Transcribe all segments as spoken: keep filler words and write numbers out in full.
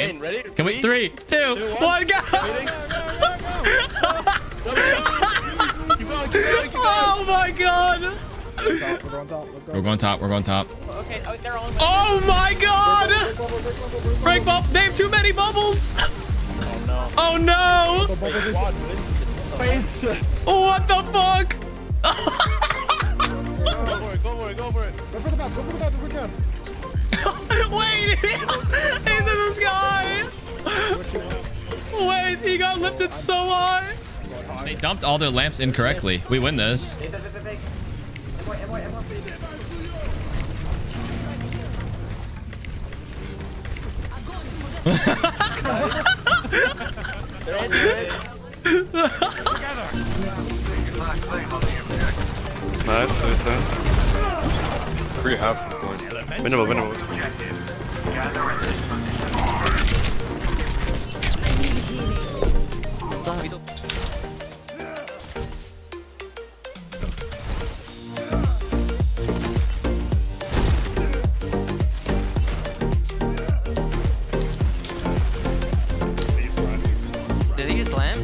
Wayne, ready? Can we? Three, two, two one, go! Oh my god! We're going top. Let's go. We're going top. We're going top. Okay, oh, they're on. Oh my god! Break bubble. They have too many bubbles. Oh no. Oh no! What the fuck? Go for it, go for it, go for it. Go for the back, go for the back if we can. Wait! He's in the sky! Wait, he got lifted so high. They dumped all their lamps incorrectly. We win this. Nice, nice. Three half point. Minimal, minimal. Did he just land?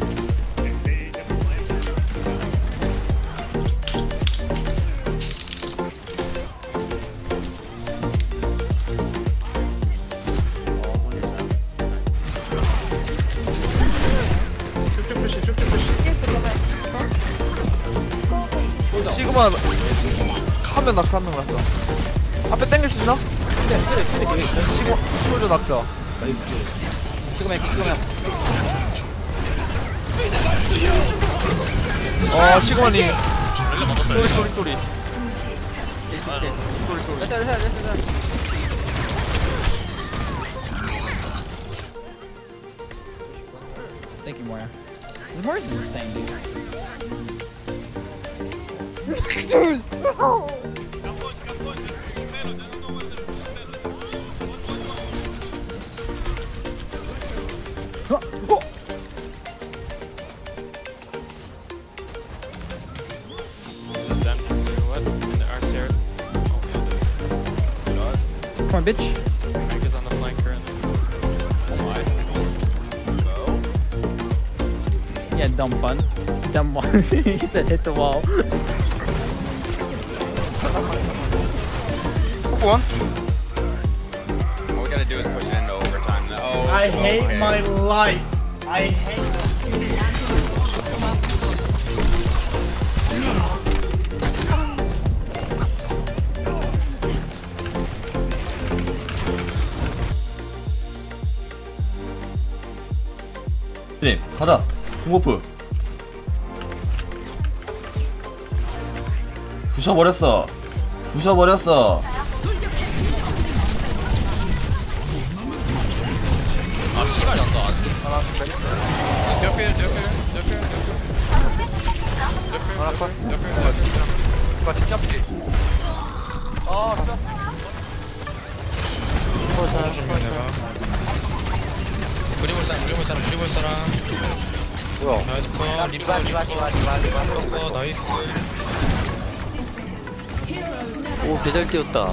시그마 한 명 낙서 한 명 낙서 앞에 당길 수 있나? 시그마 시그마 낙서 지금 지금 어 시그마님 쏘리 쏘리 쏘리 됐어 됐어 됐어. Thank you, Moira. This Moira's insane, dude. Come on, bitch. Is on the flank currently. Yeah, dumb fun. Dumb one. He said hit the wall. one. All we gotta do is push it into overtime. Oh, I hate okay. my life. I hate. 네, 가자. 공고프. 부셔버렸어. 부셔버렸어. 아 씨발 연다. 옆에, 옆에, 옆에, 옆에. 하나 컷. 옆에, 옆에. 이거 진짜 아프지? 아 진짜 어, 잘 주면 내가. 그림을 사람, 그림을 사람, 그림을 사람. 뭐야 나이스 컷, 리퍼, 리퍼, 리퍼, 나이스. 오, 개잘 뛰었다.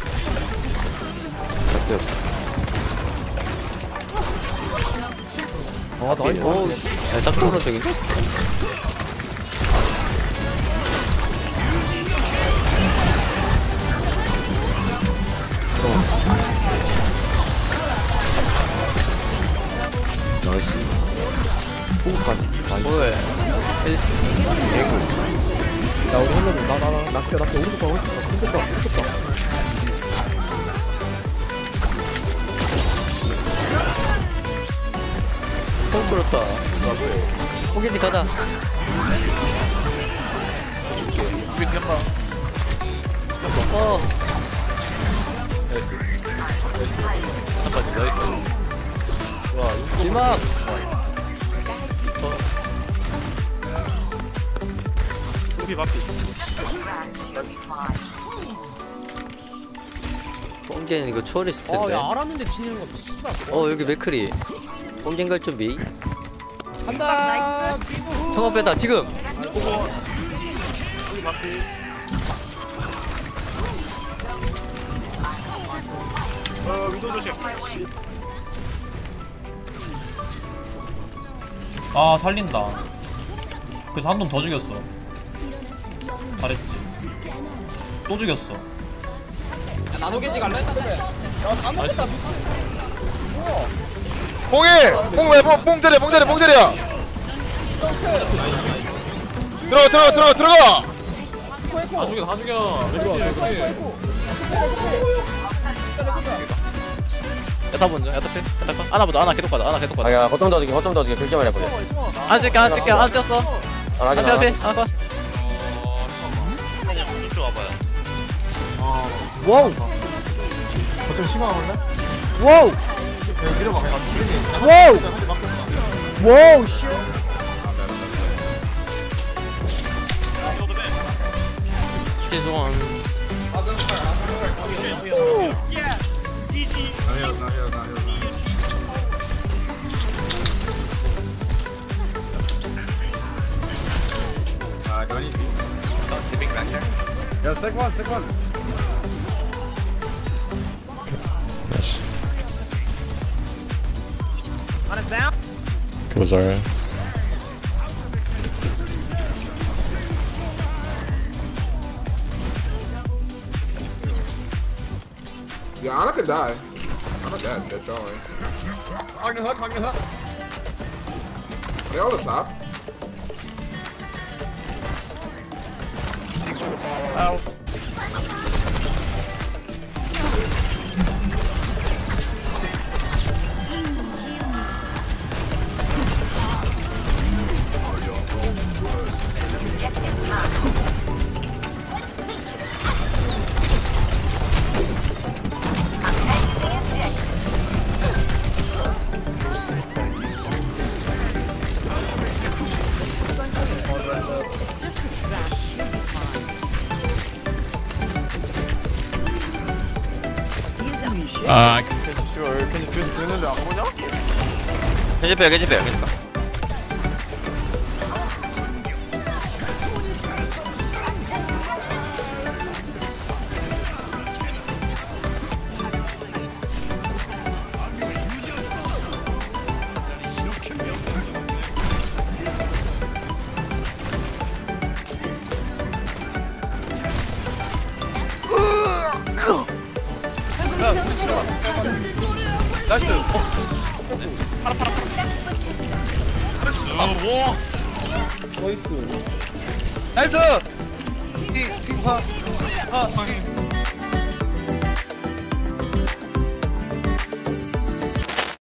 아, 나이스. 오, 씨. 야, 딱 돌아 되겠네. 나이스. 오, 뭐해? 나 우리 흘러줘. 나, 나, 나, 낙혀, 낙혀. 오른쪽 봐, 오른쪽 봐. 오른쪽 봐, 오른쪽 봐. 통 끌었다. 홍진이 가자. 우리 그냥 봐 어. 길막. 뽕겐 이거 초월했을 텐데. 어, 야 알았는데 지는 것도 씨발. 어, 여기 맥크리. 뽕겐 갈 준비. 간다. 성업 빼다 지금. 어, 위도 조심. 아 살린다. 그래서 한 놈 더 죽였어. 잘했지. 또 죽였어. 나노겐지 갈래? 공일! 공왜 뽕자리야 뽕자리야 뽕자리야 들어가 들어가 들어가 들어가 다 죽여 다 죽여. 야타 먼저 야타 패 야타 컷 하나 보자 하나 계속 가자 하나 계속 가자 아야 거점 더 주게 거점 더 주게 결정 말해 버려. 하나 찍게 하나 찍게 하나 찍었어 안 하지 앞에 앞에 마. 하나 컷 그냥 좀 와봐요. 와우. 거점 심화 올래? 와우. 밀어봐 그냥 지금. 와우. 와우 씨. 최소한 야 세컨 세컨. was alright Yeah, Anna could die. Anna dead, bitch, only. Hog and hook, hog and hook. Are they all the top? 아 씨발 괜히 뒤에서 죽는데 안 보냐? 겐지페어 겐지페어 겐지페어. 나이스 나이스 나이스 이 핑파 아